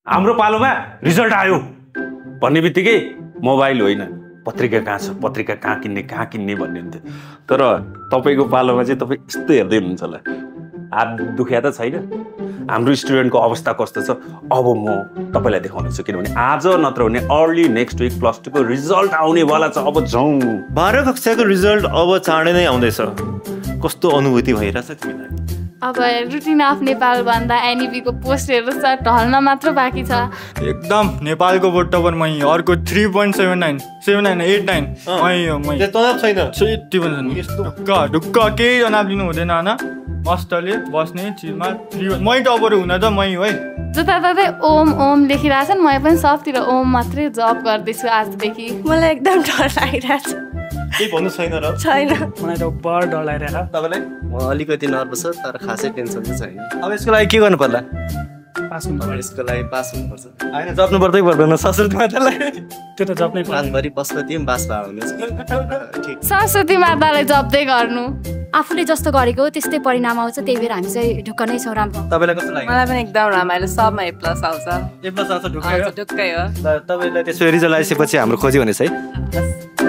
हाम्रो पालोमा रिजल्ट आयो भन्ने बित्तिकै मोबाइल होइन पत्रिका कहाँ छ पत्रिका कहाँ किन्ने भन्ने हुन्थ्यो तर तपाईको पालोमा चाहिँ तपाईँ यस्तो हेर्दै हुनुहुन्छ होला हात दुख्या त छैन हाम्रो स्टुडेन्टको अवस्था कस्तो छ अब म तपाईलाई देखाउनेछु किनभने आज नत्र भने अर्ली नेक्स्ट विक प्लस 2 को रिजल्ट आउनेवाला छ अब जाउँ 12 कक्षाको रिजल्ट अब चाँडै नै आउँदैछ कस्तो अनुभूति भइरहेछ तिमीलाई अब रुटिन अफ नेपाल भन्दा एनईबी को पोस्टहरु छ ढल्न मात्र बाँकी छ एकदम नेपालको बोर्ड टपर मै अर्को 3.79 7989 मै त्यो तनाव छैन यति पनि छैन यस्तो ढुक्क केही जनाब लिनु हुँदैन हैन मस्तले बस्ने चिजमा मै टपर हुन त मै है जताततै ओम ओम लेखिरहेछन् म पनि सबतिर ओम मात्रै जब गर्दैछु आजदेखि मलाई एकदम डर लागिरहेछ केही भन्नु छैन र छैन मलाई त बढ डर लागिरहेछ तपाईलाई म अलिकति नर्भस छ तर खासै टेन्सन चाहिँ छैन अब यसको लागि के गर्नु पर्ला पास हुनु पर्छ यसको लागि पास हुनुपर्छ हैन जप्नु पर्दै पर्दैन सरस्वती मातालाई त्यो त जप्नै पर्छ रातभरि पशुपति पनि बास भए हुनेछ ठीक सरस्वती मातालाई जप्दै गर्नु आफूले जस्तो गरेको त्यस्तै परिणाम आउँछ त्यही भएर हामी चाहिँ ढुक्क नै छौँ राम्रो तपाईलाई कस्तो लाग्यो मलाई पनि एकदम रमाइलो सबमा ए प्लस आउँछ ए प्लस आउँछ ढुक्कै हो ढुक्कै हो तपाईलाई त्यसो रिजल्ट आइसकेपछि हाम्रो खोजी हुनेछ है